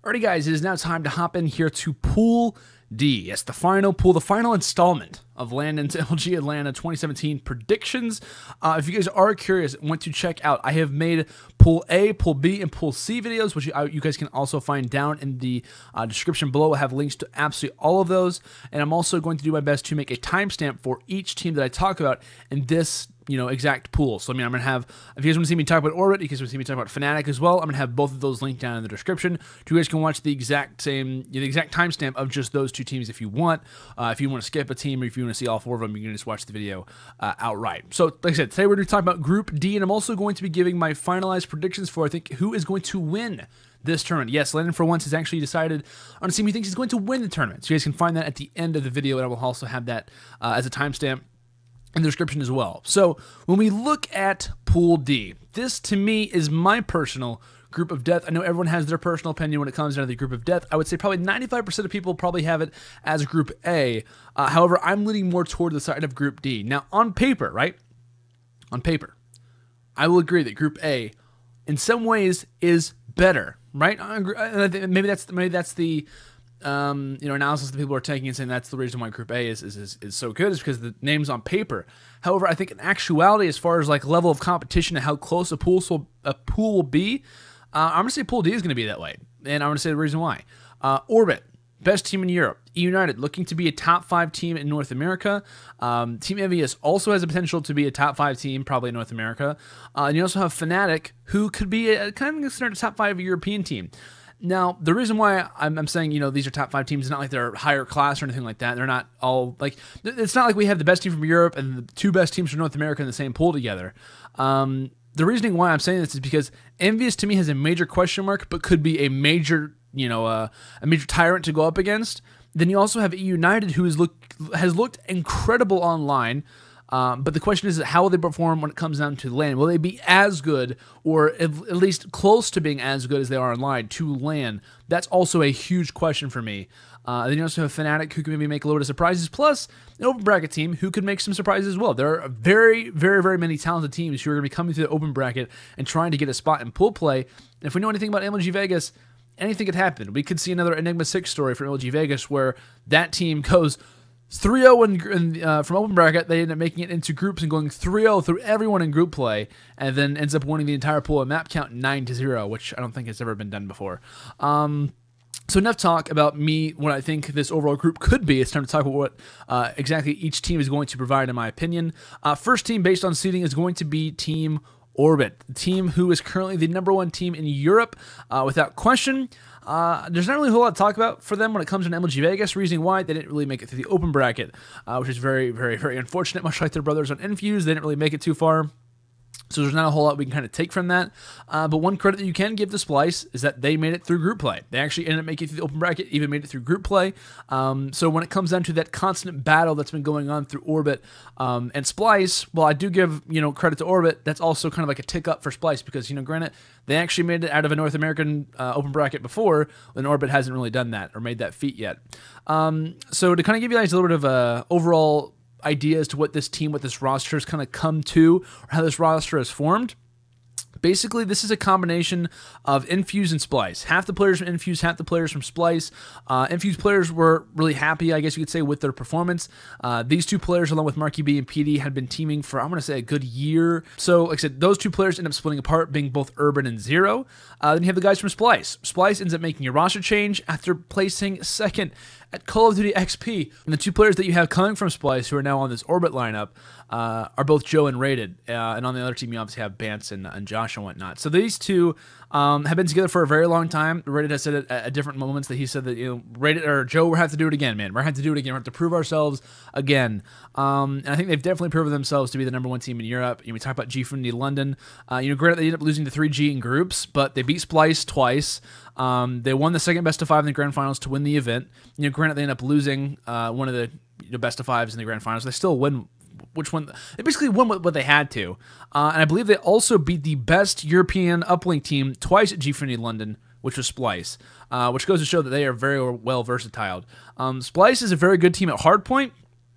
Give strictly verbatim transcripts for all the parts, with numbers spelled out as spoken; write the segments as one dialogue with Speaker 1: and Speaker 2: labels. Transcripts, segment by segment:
Speaker 1: Alrighty guys, it is now time to hop in here to Pool D. Yes, the final pool, the final installment of Landon's L G Atlanta twenty seventeen predictions. Uh, if you guys are curious and want to check out, I have made Pool A, Pool B, and Pool C videos, which you, uh, you guys can also find down in the uh, description below. I have links to absolutely all of those, and I'm also going to do my best to make a timestamp for each team that I talk about in this you know, exact pool. So, I mean, I'm going to have, if you guys want to see me talk about Orbit, you guys want to see me talk about Fnatic as well, I'm going to have both of those linked down in the description. So you guys can watch the exact same, the exact timestamp of just those two teams if you want. Uh, if you want to skip a team or if you want to see all four of them, you can just watch the video uh, outright. So, like I said, today we're going to talk about Group D, and I'm also going to be giving my finalized predictions for, I think, who is going to win this tournament. Yes, Landon for once has actually decided on a team he thinks he's going to win the tournament. So you guys can find that at the end of the video, and I will also have that uh, as a timestamp in the description as well. So when we look at Pool D, this to me is my personal group of death. I know everyone has their personal opinion when it comes down to the group of death. I would say probably ninety-five percent of people probably have it as Group A. Uh, however, I'm leaning more toward the side of Group D. Now, on paper, right? On paper, I will agree that Group A, in some ways, is better, right? Maybe that's maybe that's the Um, you know, analysis that people are taking and saying that's the reason why Group A is, is, is, is so good is because the name's on paper. However, I think in actuality, as far as like level of competition and how close a pool, so a pool will be, uh, I'm going to say Pool D is going to be that way. And I'm going to say the reason why. Uh, Orbit, best team in Europe. E United, looking to be a top five team in North America. Um, Team Envious also has the potential to be a top five team, probably in North America. Uh, and you also have Fnatic, who could be a, kind of considered a top five European team. Now, the reason why I'm, I'm saying, you know, these are top five teams is not like they're higher class or anything like that. They're not all, like, it's not like we have the best team from Europe and the two best teams from North America in the same pool together. Um, the reasoning why I'm saying this is because Envious to me has a major question mark, but could be a major, you know, uh, a major tyrant to go up against. Then you also have E United, who is look, has looked incredible online. Um, but the question is, how will they perform when it comes down to LAN? Will they be as good, or at, at least close to being as good as they are online to LAN? That's also a huge question for me. Uh, then you also have Fnatic, who can maybe make a little bit of surprises, plus an open bracket team who could make some surprises as well. There are very, very, very many talented teams who are going to be coming through the open bracket and trying to get a spot in pool play. And if we know anything about M L G Vegas, anything could happen. We could see another Enigma six story for M L G Vegas where that team goes three oh in, in, uh, from open bracket. They end up making it into groups and going three oh through everyone in group play, and then ends up winning the entire pool at map count nine to zero, which I don't think has ever been done before. Um, so enough talk about me, what I think this overall group could be. It's time to talk about what uh, exactly each team is going to provide, in my opinion. Uh, first team based on seeding is going to be Team Orbit, the team who is currently the number one team in Europe, uh, without question. Uh, there's not really a whole lot to talk about for them when it comes to M L G Vegas. Reasoning why they didn't really make it through the open bracket, uh, which is very, very, very unfortunate. Much like their brothers on Infuse, they didn't really make it too far. So there's not a whole lot we can kind of take from that. Uh, but one credit that you can give to Splyce is that they made it through group play. They actually ended up making it through the open bracket, even made it through group play. Um, so when it comes down to that constant battle that's been going on through Orbit um, and Splyce, well, I do give, you know, credit to Orbit. That's also kind of like a tick up for Splyce because, you know, granted, they actually made it out of a North American uh, open bracket before, and Orbit hasn't really done that or made that feat yet. Um, so to kind of give you guys a little bit of a overall idea as to what this team, what this roster has kind of come to, or how this roster has formed. Basically, this is a combination of Infuse and Splyce. Half the players from Infuse, half the players from Splyce. Uh, Infuse players were really happy, I guess you could say, with their performance. Uh, these two players, along with Marky B and P D, had been teaming for, I'm going to say, a good year. So, like I said, those two players end up splitting apart, being both Urban and Zero. Uh, then you have the guys from Splyce. Splyce ends up making a roster change after placing second at Call of Duty X P. And the two players that you have coming from Splyce, who are now on this Orbit lineup, uh, are both Joe and Rated. Uh, and on the other team, you obviously have Bance and, and Josh and whatnot. So these two um, have been together for a very long time. Rated has said it at, at different moments that he said that, you know, Rated or Joe, we're going to have to do it again, man. We're going to have to do it again. We're going to have to prove ourselves again. Um, and I think they've definitely proven themselves to be the number one team in Europe. You know, we talk about G from the London. Uh, you know, granted, they ended up losing to three G in groups, but they beat Splyce twice. Um, they won the second best of five in the grand finals to win the event. You know, granted, they ended up losing uh, one of the you know, best of fives in the grand finals. They still win. Which one? They basically won what, what they had to. Uh, and I believe they also beat the best European uplink team twice at G F N London, which was Splyce, uh, which goes to show that they are very well versatile. Um, Splyce is a very good team at hardpoint.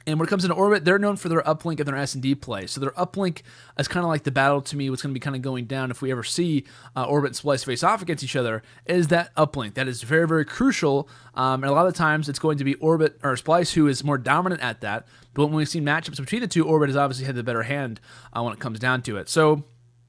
Speaker 1: And when it comes into Orbit, they're known for their uplink and their S and D play. So their uplink is kind of like the battle to me, what's going to be kind of going down if we ever see uh, Orbit and Splyce face off against each other, is that uplink. That is very, very crucial. Um, and a lot of times it's going to be Orbit or Splyce who is more dominant at that. But when we've seen matchups between the two, Orbit has obviously had the better hand uh, when it comes down to it. So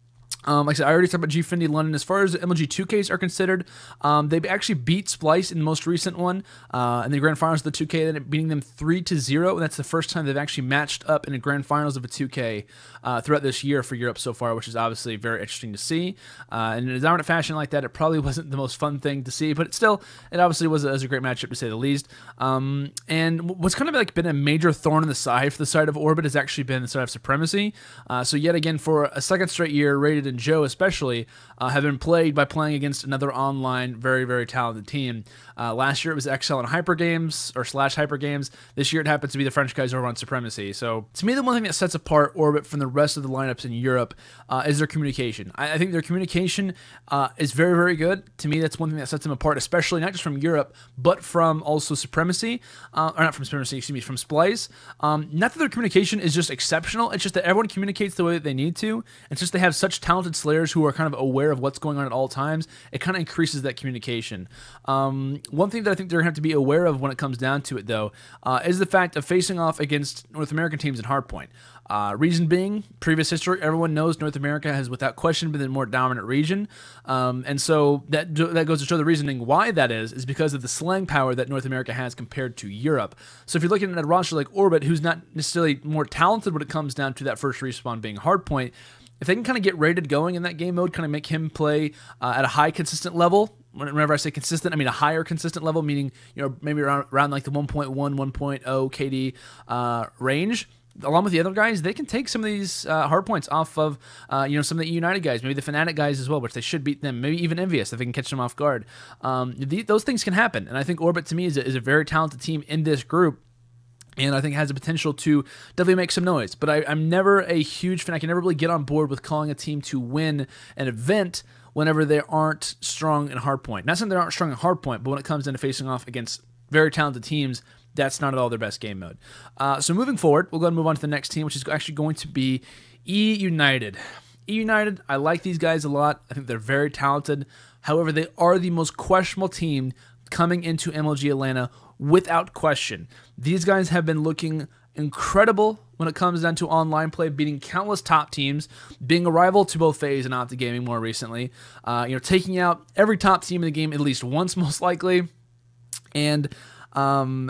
Speaker 1: Um, like I said, I already talked about Gfinity London. As far as M L G two Ks are considered, um, they actually beat Splyce in the most recent one uh, in the Grand Finals of the two K, then beating them three to zero, and that's the first time they've actually matched up in the Grand Finals of a two K uh, throughout this year for Europe so far, which is obviously very interesting to see. Uh, and in a dominant fashion like that, it probably wasn't the most fun thing to see, but it still, it obviously was a, was a great matchup to say the least. Um, and what's kind of like been a major thorn in the side for the side of Orbit has actually been the side of Supremacy. Uh, so yet again, for a second straight year, Rated and Joe especially uh, have been plagued by playing against another online very, very talented team. Uh, last year it was X L and Hyper Games, or slash Hyper Games. This year it happens to be the French guys over on Supremacy. So to me, the one thing that sets apart Orbit from the rest of the lineups in Europe uh, is their communication. I, I think their communication uh, is very, very good. To me, that's one thing that sets them apart, especially not just from Europe, but from also Supremacy, uh, or not from Supremacy, excuse me, from Splyce. Um, not that their communication is just exceptional, it's just that everyone communicates the way that they need to. It's just they have such talented Slayers who are kind of aware of what's going on at all times. It kind of increases that communication. Um, one thing that I think they're going to have to be aware of when it comes down to it, though, uh, is the fact of facing off against North American teams in Hardpoint. Uh, reason being, previous history, everyone knows North America has without question been the more dominant region. Um, and so that that goes to show the reasoning why that is, is because of the slang power that North America has compared to Europe. So if you're looking at a roster like Orbit, who's not necessarily more talented when it comes down to that first respawn being Hardpoint, if they can kind of get Rated going in that game mode, kind of make him play uh, at a high consistent level. Whenever I say consistent, I mean a higher consistent level, meaning, you know, maybe around, around like the one point one, one point oh K D uh, range. Along with the other guys, they can take some of these uh, hard points off of, uh, you know, some of the United guys, maybe the Fnatic guys as well, which they should beat them. Maybe even Envious if they can catch them off guard. Um, the, those things can happen, and I think Orbit to me is a, is a very talented team in this group. And I think it has the potential to definitely make some noise. But I, I'm never a huge fan. I can never really get on board with calling a team to win an event whenever they aren't strong in hardpoint. Not saying they aren't strong in hardpoint, but when it comes into facing off against very talented teams, that's not at all their best game mode. Uh, so moving forward, we'll go ahead and move on to the next team, which is actually going to be E United. E United, I like these guys a lot. I think they're very talented. However, they are the most questionable team coming into M L G Atlanta without question. These guys have been looking incredible when it comes down to online play, beating countless top teams, being a rival to both FaZe and Optic Gaming more recently, uh, you know, taking out every top team in the game at least once, most likely, and um,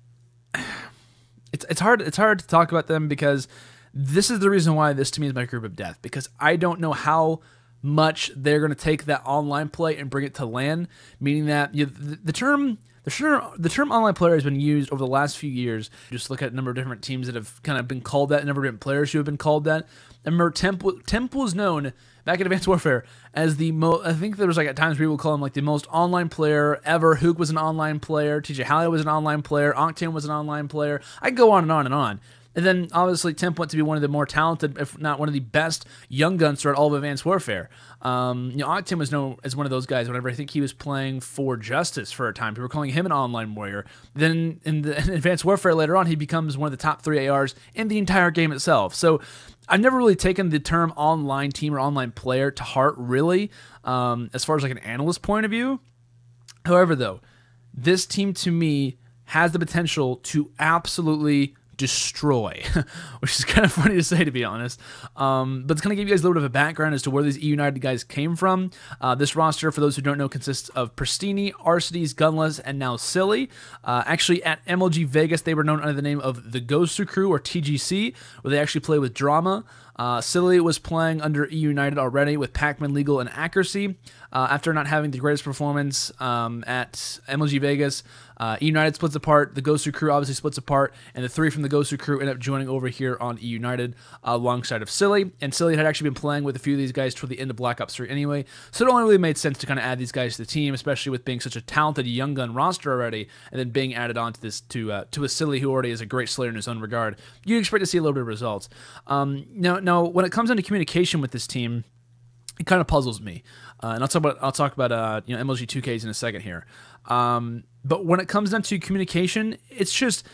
Speaker 1: it's it's hard it's hard to talk about them because this is the reason why this to me is my group of death, because I don't know how much they're going to take that online play and bring it to LAN, meaning that you know, the, the term the term the term online player has been used over the last few years. Just look at a number of different teams that have kind of been called that, a number of different players who have been called that. And remember, Temp, Temp was known back in Advanced Warfare as the most, I think there was like at times people would call him like the most online player ever. Hook was an online player, T J Halle was an online player, Octane was an online player. I can go on and on and on. And then, obviously, Temp went to be one of the more talented, if not one of the best, young guns throughout all of Advanced Warfare. Um, you know, Octane was known as one of those guys whenever I think he was playing for Justice for a time. People were calling him an online warrior. Then, in, the, in Advanced Warfare later on, he becomes one of the top three A Rs in the entire game itself. So, I've never really taken the term online team or online player to heart, really, um, as far as like an analyst point of view. However, though, this team, to me, has the potential to absolutely destroy, which is kind of funny to say, to be honest. Um, but it's going to give you guys a little bit of a background as to where these E United guys came from. Uh, this roster, for those who don't know, consists of Pristini, Arcides, Gunless, and now Silly. Uh, actually, at M L G Vegas, they were known under the name of the Gosu Crew, or T G C, where they actually play with Drama. Uh, Silly was playing under E United already with Pac-Man, Legal, and Accuracy. Uh, after not having the greatest performance um, at M L G Vegas, uh, E United splits apart, the Gosu Crew obviously splits apart, and the three from the Gosu Crew end up joining over here on E United uh, alongside of Silly. And Silly had actually been playing with a few of these guys toward the end of Black Ops three anyway, so it only really made sense to kind of add these guys to the team, especially with being such a talented young gun roster already, and then being added on to this to uh, to a Silly who already is a great Slayer in his own regard. You'd expect to see a little bit of results. Um, now, now, when it comes into communication with this team, it kind of puzzles me, uh, and I'll talk about I'll talk about uh, you know M L G two Ks in a second here. Um, but when it comes down to communication, it's just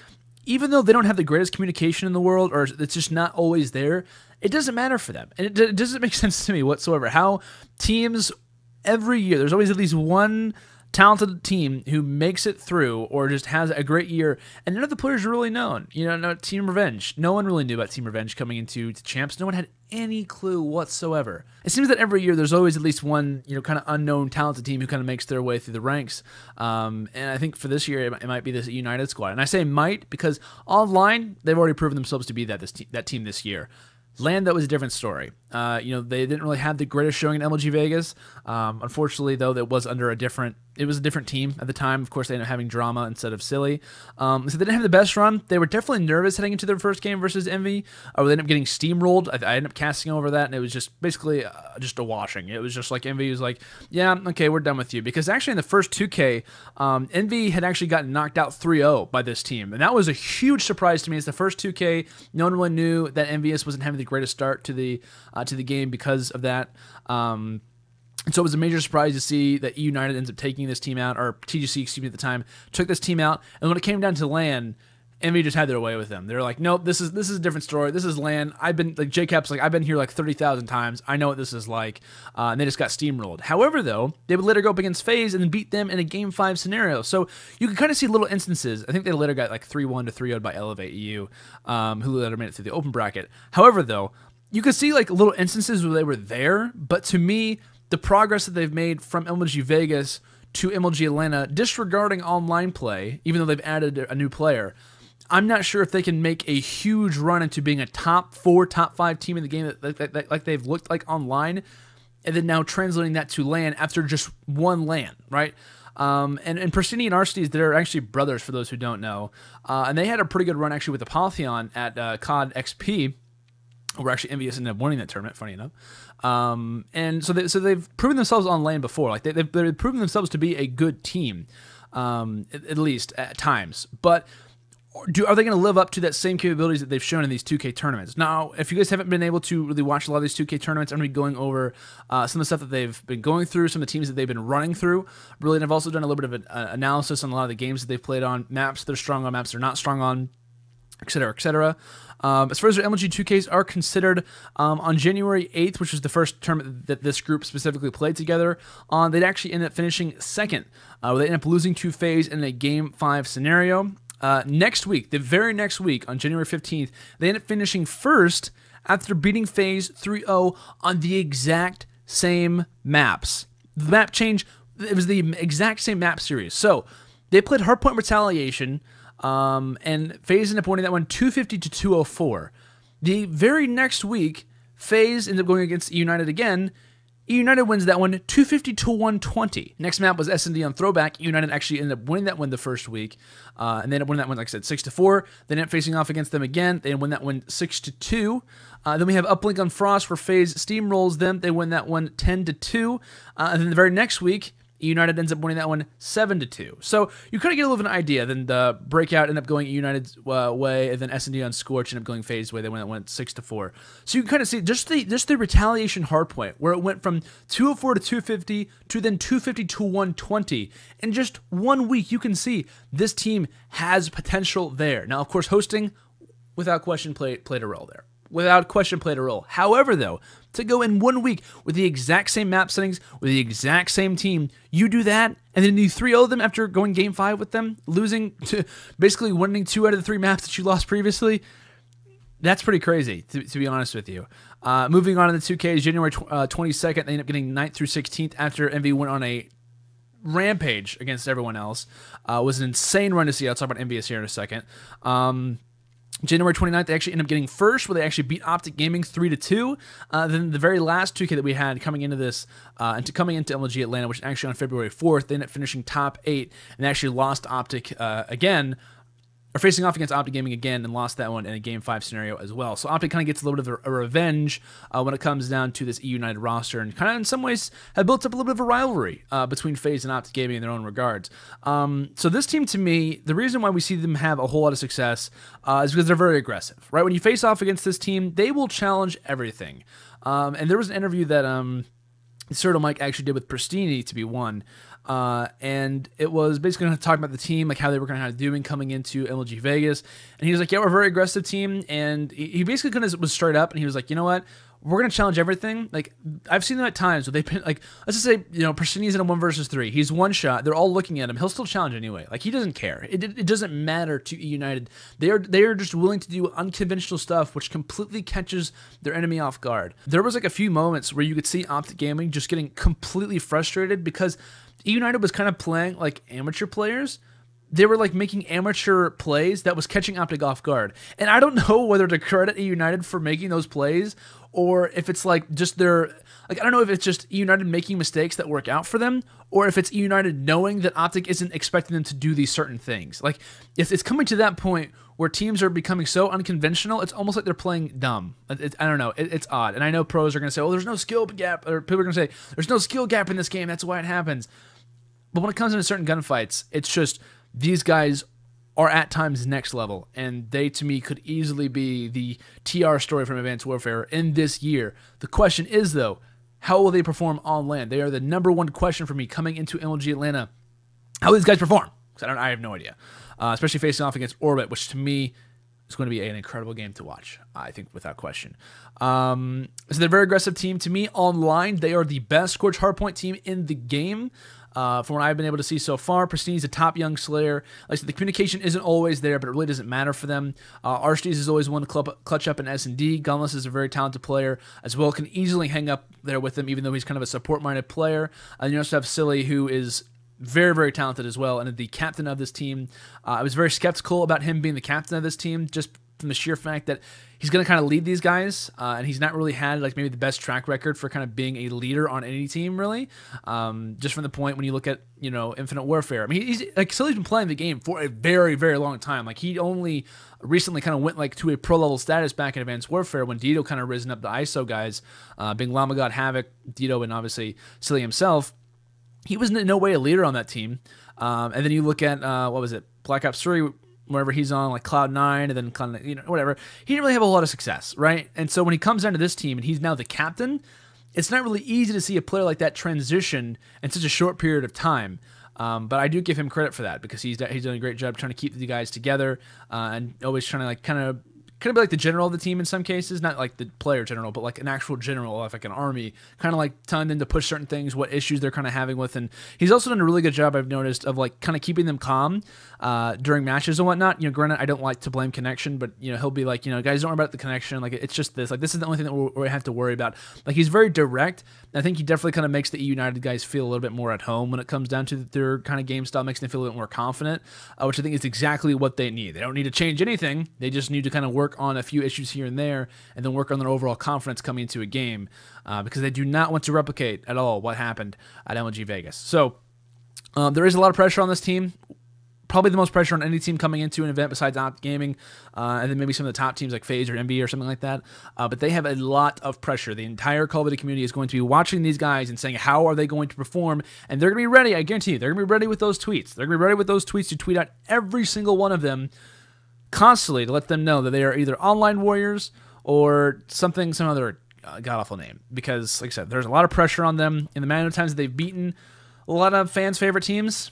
Speaker 1: even though they don't have the greatest communication in the world, or it's just not always there, it doesn't matter for them. And it, it doesn't make sense to me whatsoever how teams every year, there's always at least one talented team who makes it through or just has a great year, and none of the players are really known. You know, no, Team Revenge. No one really knew about Team Revenge coming into to champs. No one had any clue whatsoever. It seems that every year there's always at least one, you know, kind of unknown talented team who kind of makes their way through the ranks. Um, and I think for this year, it might be this United squad. And I say might because online, they've already proven themselves to be that this te- that team this year. Land, that was a different story. Uh, you know, they didn't really have the greatest showing in M L G Vegas. Um, unfortunately, though, that was under a different. It was a different team at the time. Of course, they ended up having drama instead of silly. Um, so they didn't have the best run. They were definitely nervous heading into their first game versus Envy. Uh, they ended up getting steamrolled. I, I ended up casting over that, and it was just basically uh, just a washing. It was just like Envy was like, yeah, okay, we're done with you. Because actually in the first two K, um, Envy had actually gotten knocked out three oh by this team. And that was a huge surprise to me. It's the first two K. No one really knew that Envious wasn't having the greatest start to the uh, to the game because of that. Um, and so it was a major surprise to see that E United ends up taking this team out, or T G C, excuse me, at the time, took this team out. And when it came down to LAN, Envy just had their way with them. They're like, nope, this is this is a different story. This is LAN. I've been, like, J CAP's like, I've been here like thirty thousand times. I know what this is like. Uh, and they just got steamrolled. However, though, they would later go up against FaZe and then beat them in a game five scenario. So you can kind of see little instances. I think they later got like three one to three oh by Elevate E U, um, who later made it through the open bracket. However, though, you could see like little instances where they were there, but to me, the progress that they've made from M L G Vegas to M L G Atlanta, disregarding online play, even though they've added a new player, I'm not sure if they can make a huge run into being a top four, top five team in the game that, that, that like they've looked like online, and then now translating that to LAN after just one LAN, right? Um, and, and Pristini and Arstees, they're actually brothers for those who don't know, uh, and they had a pretty good run actually with the Apotheon at uh, C O D X P. Were actually Envious ended up winning that tournament, funny enough. Um, and so, they, so they've proven themselves on LAN before. Like they, they've, they've proven themselves to be a good team, um, at, at least at times. But do are they going to live up to that same capabilities that they've shown in these two K tournaments? Now, if you guys haven't been able to really watch a lot of these two K tournaments, I'm going to be going over uh, some of the stuff that they've been going through, some of the teams that they've been running through. Really, and I've also done a little bit of an uh, analysis on a lot of the games that they've played on, maps they're strong on, maps they're not strong on, et cetera, et cetera. Um, as far as their M L G two Ks are considered, um, on January eighth, which was the first tournament that this group specifically played together on, they'd actually end up finishing second, uh, where they end up losing to FaZe in a game five scenario. Uh, next week, the very next week, on January fifteenth, they end up finishing first after beating FaZe three oh on the exact same maps. The map change, it was the exact same map series. So, they played Hardpoint Retaliation, Um, and FaZe ended up winning that one two fifty to two oh four. The very next week, FaZe ended up going against E United again. E United wins that one two fifty to one twenty. Next map was S N D on Throwback. E United actually ended up winning that one the first week. Uh, and they ended up winning that one, like I said, six to four. They ended up facing off against them again. They win that one six to two. Uh, then we have Uplink on Frost, where FaZe steamrolls them. They win that one ten to two. Uh, and then the very next week, United ends up winning that one seven to two. So you kind of get a little bit of an idea. Then the breakout ended up going United's uh, way, and then S N D on Scorch ended up going FaZe's way. They went that one six to four. So you can kind of see just the just the retaliation hardpoint, where it went from two oh four to two fifty to then two fifty to one twenty. In just one week, you can see this team has potential there. Now, of course, hosting, without question, played played a role there. Without question, played a role. However, though, to go in one week with the exact same map settings, with the exact same team, you do that, and then you three oh them after going game five with them, losing to basically winning two out of the three maps that you lost previously, that's pretty crazy, to, to be honest with you. Uh, moving on to the two Ks, January twenty-second, they end up getting ninth through sixteenth after Envy went on a rampage against everyone else. Uh, it was an insane run to see. I'll talk about Envious here in a second. Um... January twenty-ninth, they actually end up getting first, where they actually beat Optic Gaming three to two. Uh, then the very last two K that we had coming into this, uh, into coming into M L G Atlanta, which actually on February fourth, they ended up finishing top eight, and they actually lost Optic uh, again, or facing off against Optic Gaming again, and lost that one in a game five scenario as well. So Optic kind of gets a little bit of a, a revenge uh, when it comes down to this E United roster, and kind of in some ways have built up a little bit of a rivalry uh, between FaZe and Optic Gaming in their own regards. Um, so this team, to me, the reason why we see them have a whole lot of success uh, is because they're very aggressive, right? When you face off against this team, they will challenge everything. Um, and there was an interview that um, Certo Mike actually did with Pristini, to be one, Uh, and it was basically going to talk about the team, like how they were kind of doing coming into M L G Vegas. And he was like, yeah, we're a very aggressive team. And he he basically kind of was straight up, and he was like, you know what? We're going to challenge everything. Like, I've seen them at times where they've been, like, let's just say, you know, Pristini's in a one versus three. He's one shot. They're all looking at him. He'll still challenge anyway. Like, he doesn't care. It, it doesn't matter to E United. They are, they are just willing to do unconventional stuff, which completely catches their enemy off guard. There was, like, a few moments where you could see Optic Gaming just getting completely frustrated because E United was kind of playing like amateur players. They were like making amateur plays that was catching Optic off guard. And I don't know whether to credit E United for making those plays or if it's like just their, like, I don't know if it's just E United making mistakes that work out for them or if it's E United knowing that Optic isn't expecting them to do these certain things. Like, if it's coming to that point where teams are becoming so unconventional, it's almost like they're playing dumb. It, it, I don't know. It, it's odd. And I know pros are going to say, oh, there's no skill gap, or people are going to say, there's no skill gap in this game. That's why it happens. But when it comes into certain gunfights, it's just these guys are at times next level, and they, to me, could easily be the T R story from Advanced Warfare in this year. The question is, though, how will they perform on land? They are the number one question for me coming into M L G Atlanta. How will these guys perform? Because I don't, I have no idea. Uh, especially facing off against Orbit, which to me is going to be an incredible game to watch, I think, without question. Um, so they're a very aggressive team. To me, online, they are the best Scorch Hardpoint team in the game. Uh, from what I've been able to see so far, Pristini's a top young Slayer. Like I said, the communication isn't always there, but it really doesn't matter for them. Uh, Aristides is always one to club, clutch up in S and D. Gunless is a very talented player as well, can easily hang up there with them, even though he's kind of a support-minded player. And you also have Silly, who is very, very talented as well, and the captain of this team. Uh, I was very skeptical about him being the captain of this team, just from the sheer fact that he's going to kind of lead these guys, uh, and he's not really had like maybe the best track record for kind of being a leader on any team, really. Um, just from the point when you look at, you know, Infinite Warfare. I mean, he's like Silly's been playing the game for a very, very long time. Like, he only recently kind of went like to a pro level status back in Advanced Warfare when Dito kind of risen up the I S O guys, uh, being Llama God, Havoc, Dito, and obviously Silly himself. He was in no way a leader on that team. Um, and then you look at, uh, what was it, Black Ops three, wherever he's on, like Cloud nine, and then kind of, you know, whatever. He didn't really have a lot of success, right? And so when he comes down to this team and he's now the captain, it's not really easy to see a player like that transition in such a short period of time. Um, but I do give him credit for that because he's he's done a great job trying to keep the guys together uh, and always trying to like kind of kind of be like the general of the team in some cases, not like the player general, but like an actual general of like an army, kind of like telling them to push certain things, what issues they're kind of having with. And he's also done a really good job, I've noticed, of like kind of keeping them calm uh, during matches and whatnot. You know, granted, I don't like to blame connection, but you know, he'll be like, you know, guys, don't worry about the connection. Like, it's just this. Like, this is the only thing that we we have to worry about. Like, he's very direct. I think he definitely kind of makes the E United guys feel a little bit more at home when it comes down to their kind of game style, makes them feel a little bit more confident, uh, which I think is exactly what they need. They don't need to change anything. They just need to kind of work on a few issues here and there and then work on their overall confidence coming into a game uh, because they do not want to replicate at all what happened at M L G Vegas. So um, there is a lot of pressure on this team. Probably the most pressure on any team coming into an event besides Optic Gaming, uh, and then maybe some of the top teams like FaZe or N B A or something like that. Uh, but they have a lot of pressure. The entire Call of Duty community is going to be watching these guys and saying, how are they going to perform? And they're going to be ready, I guarantee you. They're going to be ready with those tweets. They're going to be ready with those tweets to tweet out every single one of them constantly to let them know that they are either online warriors or something, some other uh, god-awful name. Because, like I said, there's a lot of pressure on them in the amount of times that they've beaten a lot of fans' favorite teams.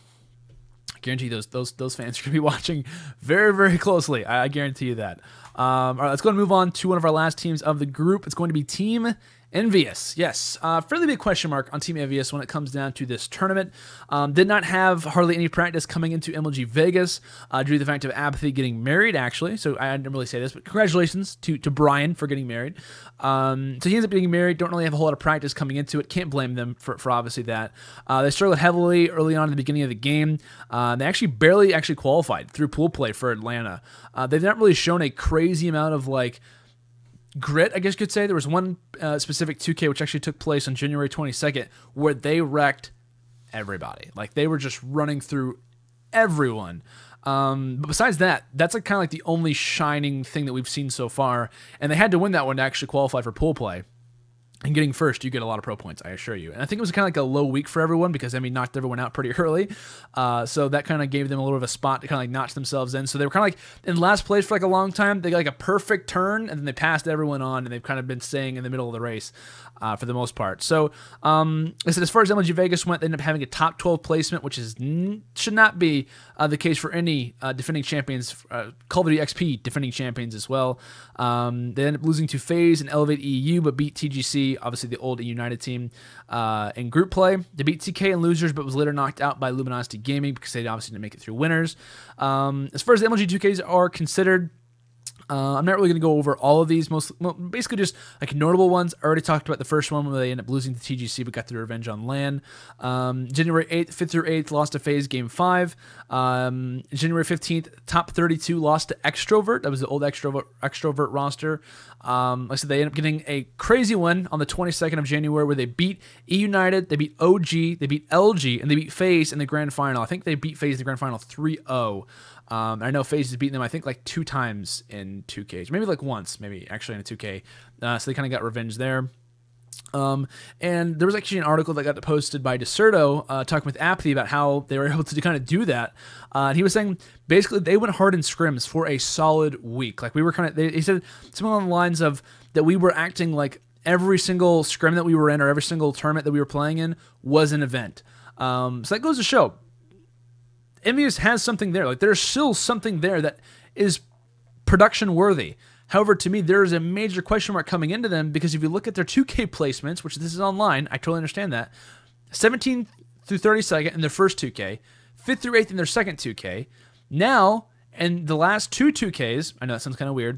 Speaker 1: I guarantee those those those fans are going to be watching very, very closely. I, I guarantee you that. Um, all right, let's go and move on to one of our last teams of the group. It's going to be Team Envious. Yes, uh, fairly big question mark on Team Envious when it comes down to this tournament. Um, did not have hardly any practice coming into M L G Vegas uh, due to the fact of Apathy getting married, actually. So I didn't really say this, but congratulations to, to Brian for getting married. Um, so he ends up getting married. Don't really have a whole lot of practice coming into it. Can't blame them for, for obviously that. Uh, they struggled heavily early on in the beginning of the game. Uh, they actually barely actually qualified through pool play for Atlanta. Uh, they've not really shown a crazy amount of like grit, I guess you could say. There was one uh, specific two K which actually took place on January twenty-second where they wrecked everybody. Like, they were just running through everyone. Um, but besides that, that's like kind of like the only shining thing that we've seen so far. And they had to win that one to actually qualify for pool play. and getting first, you get a lot of pro points, I assure you. And I think it was kind of like a low week for everyone because Emmy knocked everyone out pretty early. Uh, so that kind of gave them a little bit of a spot to kind of like notch themselves in. So they were kind of like in last place for like a long time. They got like a perfect turn, and then they passed everyone on, and they've kind of been staying in the middle of the race uh, for the most part. So um, I said, as far as M L G Vegas went, they ended up having a top twelve placement, which is n- should not be uh, the case for any uh, defending champions, uh, Call of Duty X P defending champions as well. Um, they ended up losing to FaZe and Elevate E U, but beat T G C, obviously the old United team, uh, in group play. They beat T K in losers, but was later knocked out by Luminosity Gaming because they obviously didn't make it through winners. Um, as far as the M L G two Ks are considered, Uh, I'm not really going to go over all of these. Most, well, basically just like notable ones. I already talked about the first one where they ended up losing to T G C but got their revenge on LAN. Um, January eighth, fifth through eighth, lost to FaZe Game five. Um, January fifteenth, top thirty-two, lost to Extrovert. That was the old Extrovert, Extrovert roster. Um, like I said, they ended up getting a crazy one on the twenty-second of January where they beat E United, they beat O G, they beat L G, and they beat FaZe in the grand final. I think they beat FaZe in the grand final three oh. Um, I know FaZe has beaten them, I think, like two times in two Ks. Maybe like once, maybe actually in a two K. Uh, so they kind of got revenge there. Um, and there was actually an article that got posted by Deserto uh, talking with Apathy about how they were able to kind of do that. Uh, and he was saying basically they went hard in scrims for a solid week. Like we were kind of, they, he said something along the lines of that we were acting like every single scrim that we were in or every single tournament that we were playing in was an event. Um, so that goes to show Envious has something there. Like there's still something there that is production worthy. However, to me, there is a major question mark coming into them because if you look at their two K placements, which this is online, I totally understand that. seventeenth through thirty-second in their first two K, fifth through eighth in their second two K. Now, in the last two 2Ks, I know that sounds kind of weird,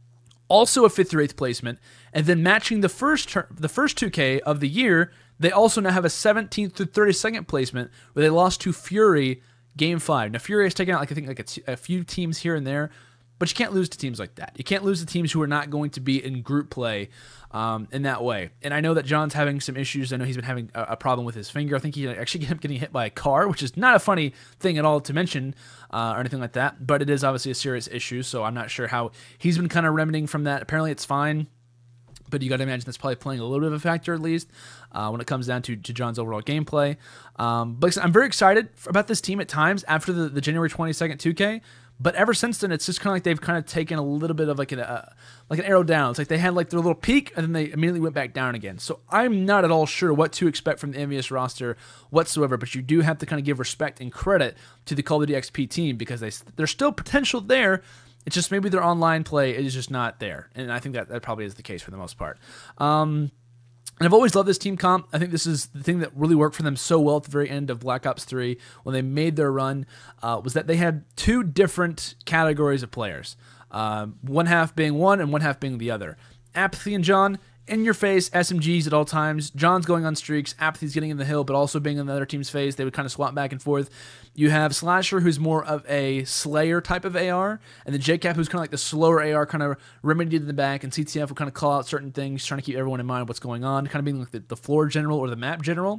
Speaker 1: also a fifth through eighth placement, and then matching the first ter- the first two K of the year, they also now have a seventeenth through thirty-second placement where they lost to Fury Game five. Now, Fury has taken out, like I think, like a, t- a few teams here and there, but you can't lose to teams like that. You can't lose to teams who are not going to be in group play um, in that way. And I know that John's having some issues. I know he's been having a, a problem with his finger. I think he actually ended up getting hit by a car, which is not a funny thing at all to mention uh, or anything like that, but it is obviously a serious issue, so I'm not sure how he's been kind of remedying from that. Apparently it's fine, but you got to imagine that's probably playing a little bit of a factor at least uh, when it comes down to, to John's overall gameplay. Um, but I'm very excited about this team at times after the, the January twenty-second two K. But ever since then, it's just kind of like they've kind of taken a little bit of like an uh, like an arrow down. It's like they had like their little peak and then they immediately went back down again. So I'm not at all sure what to expect from the Envious roster whatsoever. But you do have to kind of give respect and credit to the Call of Duty X P team because they there's still potential there. It's just maybe their online play is just not there. And I think that, that probably is the case for the most part. Um, and I've always loved this team comp. I think this is the thing that really worked for them so well at the very end of Black Ops three when they made their run, uh, was that they had two different categories of players. Uh, one half being one and one half being the other. Apathy and John, in your face, S M Gs at all times. John's going on streaks. Apathy's getting in the hill, but also being in the other team's face. They would kind of swap back and forth. You have Slasher, who's more of a Slayer type of A R, and then J CAP, who's kind of like the slower A R, kind of remedied in the back, and C T F will kind of call out certain things, trying to keep everyone in mind of what's going on, kind of being like the, the floor general or the map general.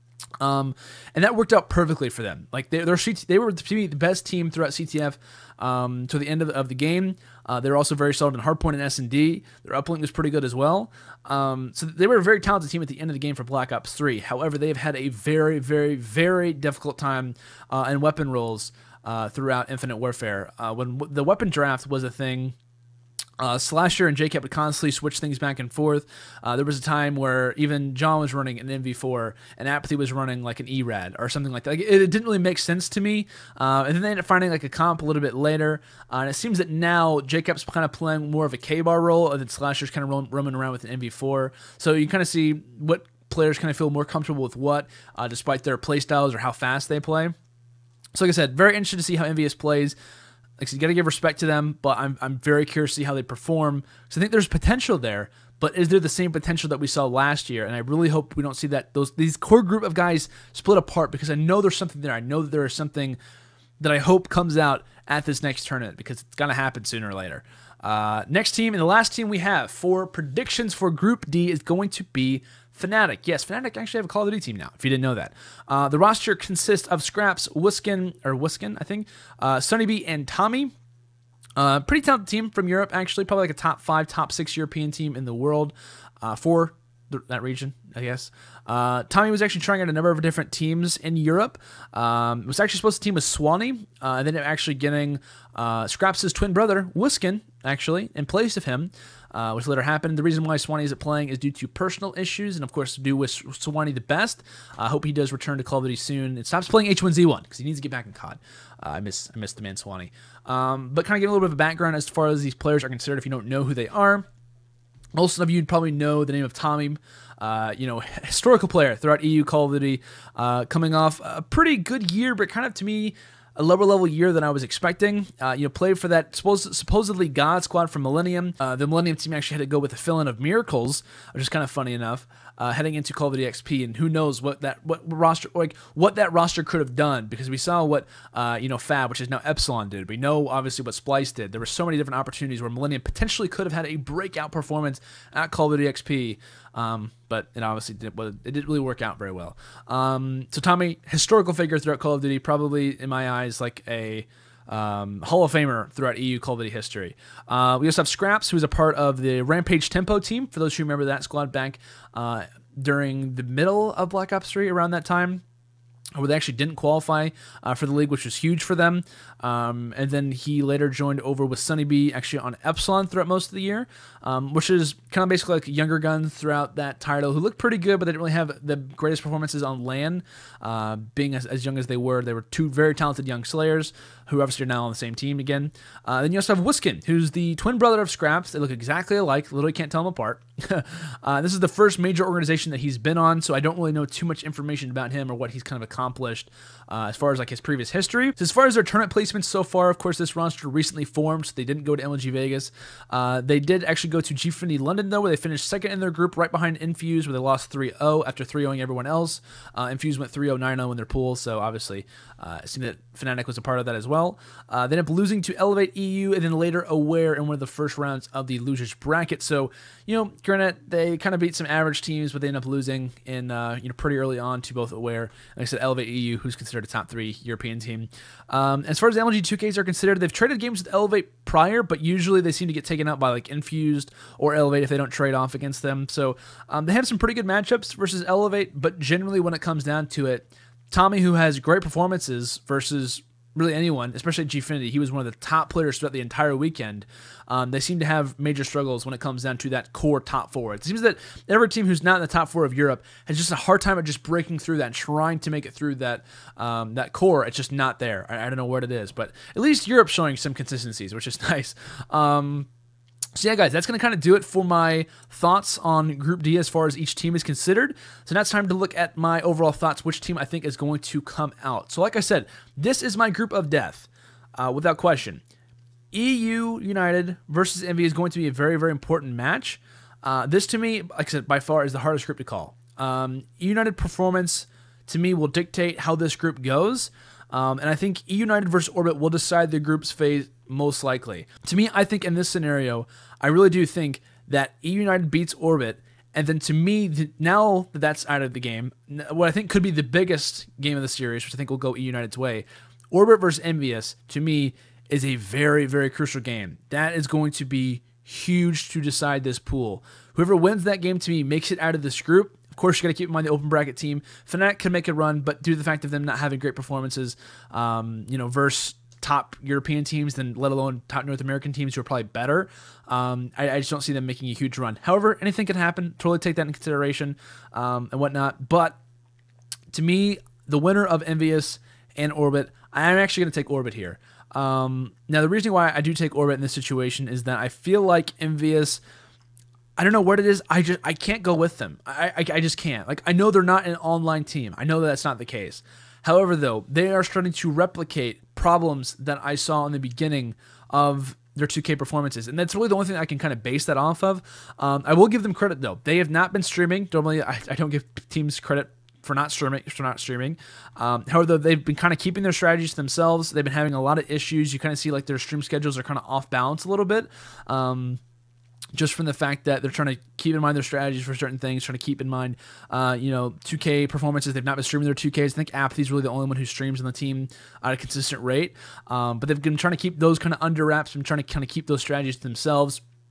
Speaker 1: Um, and that worked out perfectly for them. Like they, they're, they were to me the best team throughout C T F um, to the end of the, of the game. Uh, they were also very solid in hardpoint and S and D. Their uplink was pretty good as well. Um, so they were a very talented team at the end of the game for Black Ops three. However, they've had a very, very, very difficult time uh, in weapon rolls uh, throughout Infinite Warfare. Uh, when w- the weapon draft was a thing, Uh, Slasher and J CAP would constantly switch things back and forth. Uh, there was a time where even John was running an M V four and Apathy was running like an E RAD or something like that. Like, it, it didn't really make sense to me. Uh, and then they ended up finding like a comp a little bit later. Uh, and it seems that now J CAP's kind of playing more of a K-bar role and then Slasher's kind of roam, roaming around with an M V four. So you kind of see what players kind of feel more comfortable with what, uh, despite their play styles or how fast they play. So like I said, very interested to see how Envious plays. Like, so you got to give respect to them, but I'm I'm very curious to see how they perform. So I think there's potential there, but is there the same potential that we saw last year? And I really hope we don't see that those these core group of guys split apart because I know there's something there. I know that there is something that I hope comes out at this next tournament because it's going to happen sooner or later. Uh, next team, and the last team we have for predictions for Group D is going to be Fnatic. Yes, Fnatic actually have a Call of Duty team now, if you didn't know that. Uh, the roster consists of Scraps, Wiskin, or Wiskin, I think, uh, Sunny B, and Tommy. Uh, pretty talented team from Europe, actually. Probably like a top five, top six European team in the world uh, for th that region, I guess. Uh, Tommy was actually trying out a number of different teams in Europe. Um, was actually supposed to team with Swanee, uh, and then actually getting uh, Scraps' twin brother, Wiskin, actually, in place of him, uh, which later happened. The reason why Swanee isn't playing is due to personal issues, and of course, to do with Swanee the best. I uh, hope he does return to Call of Duty soon and stops playing H one Z one, because he needs to get back in C O D. Uh, I miss I miss the man Swanee. Um, but kind of give a little bit of a background as far as these players are concerned, if you don't know who they are. Most of you probably know the name of Tommy, uh, you know, historical player throughout E U Call of Duty, uh, coming off a pretty good year, but kind of, to me, a lower level year than I was expecting. Uh, you know, played for that supposed, supposedly God squad from Millennium. Uh, the Millennium team actually had to go with the fill-in of Miracles, which is kind of funny enough, uh, heading into Call of Duty X P, and who knows what that what roster like what that roster could have done, because we saw what uh, you know Fab, which is now Epsilon, did. We know obviously what Splice did. There were so many different opportunities where Millennium potentially could have had a breakout performance at Call of Duty X P. Um, but it obviously didn't, well, it didn't really work out very well. Um, so Tommy, historical figure throughout Call of Duty, probably in my eyes like a um, Hall of Famer throughout E U Call of Duty history. Uh, we also have Scraps, who's a part of the Rampage Tempo team, for those who remember that squad back uh, during the middle of Black Ops three, around that time, where they actually didn't qualify uh, for the league, which was huge for them. Um, and then he later joined over with Sunny B, actually on Epsilon throughout most of the year, um, which is kind of basically like younger guns throughout that title who looked pretty good, but they didn't really have the greatest performances on LAN. Uh, being as, as young as they were, they were two very talented young Slayers who obviously are now on the same team again. Uh, then you also have Wiskin, who's the twin brother of Scraps. They look exactly alike. Literally can't tell them apart. uh, this is the first major organization that he's been on, so I don't really know too much information about him or what he's kind of accomplished uh, as far as like his previous history. So as far as their tournament placements so far, of course, this roster recently formed, so they didn't go to L G Vegas. Uh, they did actually go to Gfinity London, though, where they finished second in their group, right behind Infuse, where they lost three oh after three ohing everyone else. Uh, Infuse went three oh, nine oh in their pool, so obviously uh, it seemed that Fnatic was a part of that as well. Uh, they ended up losing to Elevate E U, and then later Aware in one of the first rounds of the losers bracket. So, you know, granted, they kind of beat some average teams, but they ended up losing in, uh, you know, pretty early on to both Aware, like I said, Elevate E U, who's considered a top three European team. Um, as far as the L G two Ks are considered, they've traded games with Elevate prior, but usually they seem to get taken out by like Infused or Elevate if they don't trade off against them. So um, they have some pretty good matchups versus Elevate, but generally when it comes down to it, Tommy, who has great performances versus really anyone, especially at Gfinity, he was one of the top players throughout the entire weekend. Um, they seem to have major struggles when it comes down to that core top four. It seems that every team who's not in the top four of Europe has just a hard time at just breaking through that and trying to make it through that um, that core. It's just not there. I, I don't know what it is, but at least Europe's showing some consistencies, which is nice. Um, So yeah, guys, that's going to kind of do it for my thoughts on Group D as far as each team is considered. So now it's time to look at my overall thoughts, which team I think is going to come out. So like I said, this is my group of death, uh, without question. E U United versus Envy is going to be a very, very important match. Uh, this, to me, like I said, by far is the hardest group to call. Um, E U United performance, to me, will dictate how this group goes. Um, and I think E U United versus Orbit will decide the group's phase most likely. To me, I think in this scenario, I really do think that E U United beats Orbit, and then to me, the, now that that's out of the game, what I think could be the biggest game of the series, which I think will go E U United's way, Orbit versus Envious, to me, is a very, very crucial game. That is going to be huge to decide this pool. Whoever wins that game, to me, makes it out of this group. Of course, you got to keep in mind the open bracket team. Fnatic can make a run, but due to the fact of them not having great performances, um, you know, versus top European teams, then let alone top North American teams who are probably better, um, I, I just don't see them making a huge run. However, anything can happen. Totally take that into consideration um, and whatnot. But to me, the winner of Envious and Orbit, I'm actually going to take Orbit here. Um, now, the reason why I do take Orbit in this situation is that I feel like Envious, I don't know what it is. I just I can't go with them. I, I I just can't. Like, I know they're not an online team. I know that that's not the case. However, though, they are starting to replicate problems that I saw in the beginning of their two K performances, and that's really the only thing I can kind of base that off of. Um, I will give them credit though. They have not been streaming. Normally, I, I don't give teams credit for not streaming. For not streaming. Um, however, they've been kind of keeping their strategies to themselves. They've been having a lot of issues. You kind of see like their stream schedules are kind of off balance a little bit. Um, just from the fact that they're trying to keep in mind their strategies for certain things, trying to keep in mind, uh, you know, two K performances. They've not been streaming their two Ks. I think Apathy's really the only one who streams on the team at a consistent rate. Um, but they've been trying to keep those kind of under wraps and trying to kind of keep those strategies to themselves.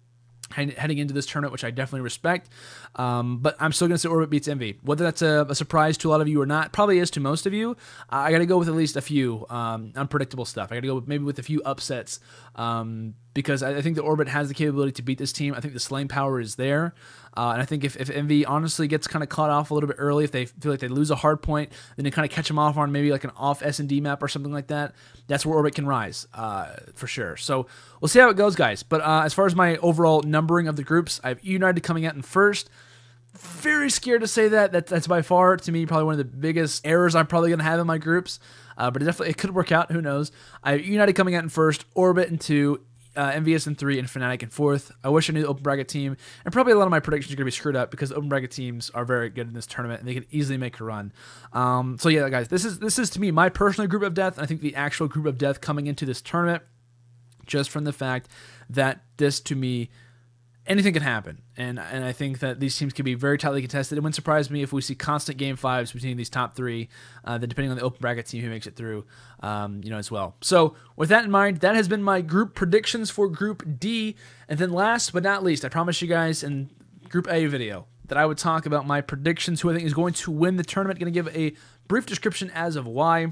Speaker 1: heading into this tournament, which I definitely respect. Um, but I'm still going to say Orbit beats Envy. Whether that's a, a surprise to a lot of you or not, probably is to most of you. Uh, I got to go with at least a few um, unpredictable stuff. I got to go with maybe with a few upsets um, because I, I think the Orbit has the capability to beat this team. I think the slaying power is there. Uh, and I think if, if Envy honestly gets kind of caught off a little bit early, if they feel like they lose a hard point, then they kind of catch them off on maybe like an off S and D map or something like that, that's where Orbit can rise uh, for sure. So we'll see how it goes, guys. But uh, as far as my overall numbering of the groups, I have United coming out in first. Very scared to say that. that. That's by far, to me, probably one of the biggest errors I'm probably going to have in my groups. Uh, but it definitely it could work out. Who knows? I have United coming out in first, Orbit in two, Uh, M V S in three, and Fnatic in fourth. I wish I knew the open bracket team, and probably a lot of my predictions are going to be screwed up because open bracket teams are very good in this tournament, and they can easily make a run. Um, so yeah, guys, this is this is to me my personal group of death, and I think the actual group of death coming into this tournament, just from the fact that this, to me, anything can happen, and and I think that these teams can be very tightly contested. It wouldn't surprise me if we see constant game fives between these top three, uh, then depending on the open bracket team who makes it through, um, you know, as well. So with that in mind, that has been my group predictions for Group D, and then last but not least, I promised you guys in Group A video that I would talk about my predictions, who I think is going to win the tournament. Going to give a brief description as of why.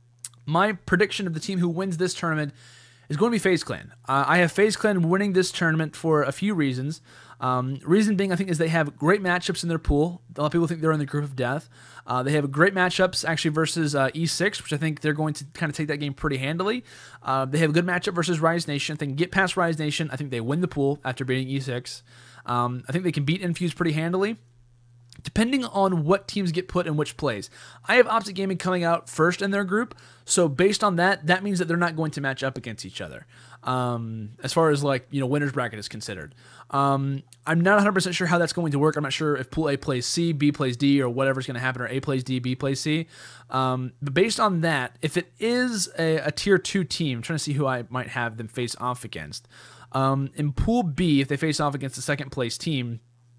Speaker 1: My prediction of the team who wins this tournament is going to be FaZe Clan. Uh, I have FaZe Clan winning this tournament for a few reasons. Um, reason being, I think, is they have great matchups in their pool. A lot of people think they're in the group of death. Uh, they have great matchups, actually, versus uh, E six, which I think they're going to kind of take that game pretty handily. Uh, they have a good matchup versus Rise Nation. If they can get past Rise Nation, I think they win the pool after beating E six. Um, I think they can beat Infuse pretty handily, depending on what teams get put in which plays. I have Optic Gaming coming out first in their group, so based on that, that means that they're not going to match up against each other, um, as far as, like, you know, winner's bracket is considered. Um, I'm not one hundred percent sure how that's going to work. I'm not sure if Pool A plays C, B plays D, or whatever's going to happen, or A plays D, B plays C. Um, but based on that, if it is a, a Tier two team, I'm trying to see who I might have them face off against. Um, in Pool B, if they face off against the second place team,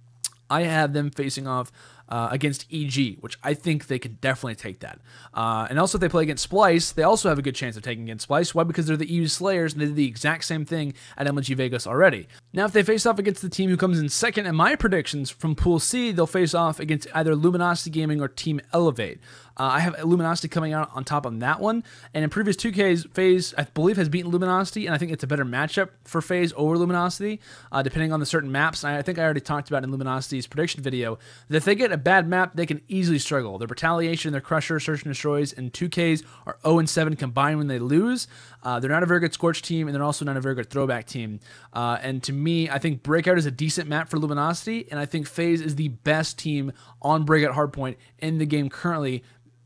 Speaker 1: I have them facing off uh, against E G, which I think they could definitely take that. Uh, and also, if they play against Splyce, they also have a good chance of taking against Splyce. Why? Because they're the E U Slayers, and they did the exact same thing at M L G Vegas already. Now, if they face off against the team who comes in second in my predictions from Pool C, they'll face off against either Luminosity Gaming or Team Elevate. Uh, I have Luminosity coming out on top on that one. And in previous two Ks, FaZe, I believe, has beaten Luminosity, and I think it's a better matchup for FaZe over Luminosity, uh, depending on the certain maps. And I think I already talked about in Luminosity's prediction video that if they get a bad map, they can easily struggle. Their Retaliation, their Crusher, Search and Destroys, and two Ks are oh and seven combined when they lose. Uh, they're not a very good Scorch team, and they're also not a very good Throwback team. Uh, and to me, I think Breakout is a decent map for Luminosity, and I think FaZe is the best team on Breakout Hardpoint in the game currently.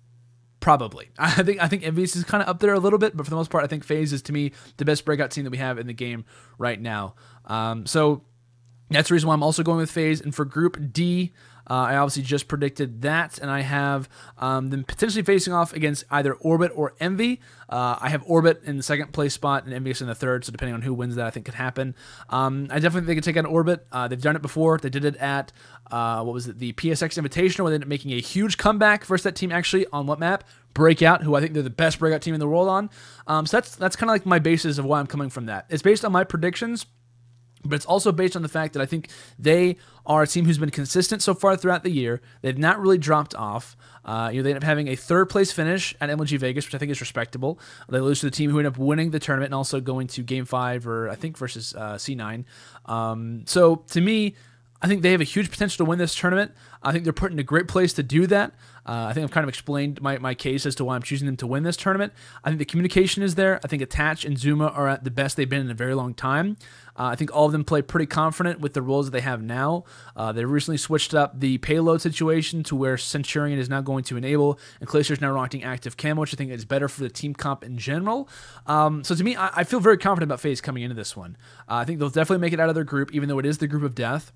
Speaker 1: Probably. I think I think M V S is kind of up there a little bit, but for the most part, I think FaZe is, to me, the best breakout team that we have in the game right now. Um, so that's the reason why I'm also going with FaZe. And for Group D, uh, I obviously just predicted that, and I have um, them potentially facing off against either Orbit or Envy. Uh, I have Orbit in the second place spot and Envy in the third, so depending on who wins that, I think could happen. Um, I definitely think they could take out Orbit. Uh, they've done it before. They did it at, uh, what was it, the P S X Invitational, where they ended up making a huge comeback versus that team actually on what map? Breakout, who I think they're the best breakout team in the world on. Um, so that's that's kind of like my basis of why I'm coming from that. It's based on my predictions, but it's also based on the fact that I think they are a team who's been consistent so far throughout the year. They've not really dropped off. Uh, you know, they end up having a third place finish at M L G Vegas, which I think is respectable. They lose to the team who end up winning the tournament and also going to Game Five, or I think versus uh, C nine. Um, so to me, I think they have a huge potential to win this tournament. I think they're put in a great place to do that. Uh, I think I've kind of explained my, my case as to why I'm choosing them to win this tournament. I think the communication is there. I think Attach and Zuma are at the best they've been in a very long time. Uh, I think all of them play pretty confident with the roles that they have now. Uh, they recently switched up the payload situation to where Centurion is now going to enable, and Glacier is now rocking active camo, which I think is better for the team comp in general. Um, so to me, I, I feel very confident about FaZe coming into this one. Uh, I think they'll definitely make it out of their group, even though it is the group of death.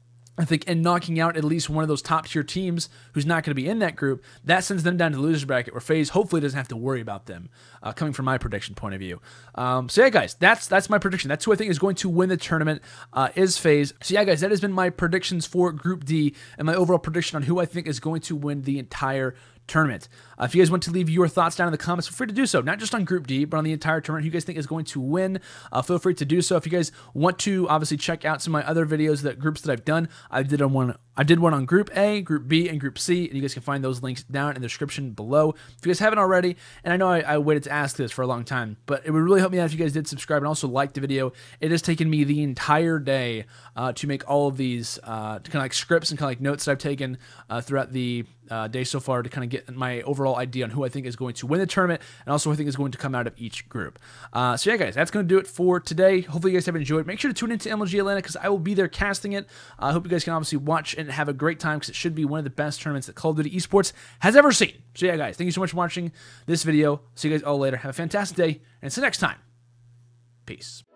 Speaker 1: I think in knocking out at least one of those top tier teams who's not going to be in that group, that sends them down to the losers bracket where FaZe hopefully doesn't have to worry about them, uh, coming from my prediction point of view. Um, so yeah, guys, that's that's my prediction. That's who I think is going to win the tournament, uh, is FaZe. So yeah, guys, that has been my predictions for Group D and my overall prediction on who I think is going to win the entire tournament. Uh, if you guys want to leave your thoughts down in the comments, feel free to do so. Not just on Group D, but on the entire tournament. Who you guys think is going to win? Uh, feel free to do so. If you guys want to, obviously check out some of my other videos, that groups that I've done. I did on one. I did one on Group A, Group B, and Group C, and you guys can find those links down in the description below. If you guys haven't already, and I know I, I waited to ask this for a long time, but it would really help me out if you guys did subscribe and also like the video. It has taken me the entire day uh, to make all of these uh, kind of like scripts and kind of like notes that I've taken uh, throughout the uh, day so far to kind of get my overall idea on who I think is going to win the tournament and also who I think is going to come out of each group. Uh, so yeah, guys, that's going to do it for today. Hopefully you guys have enjoyed. Make sure to tune into M L G Atlanta because I will be there casting it. I uh, hope you guys can obviously watch and have a great time because it should be one of the best tournaments that Call of Duty Esports has ever seen. So yeah, guys, thank you so much for watching this video. See you guys all later. Have a fantastic day, and until next time, peace.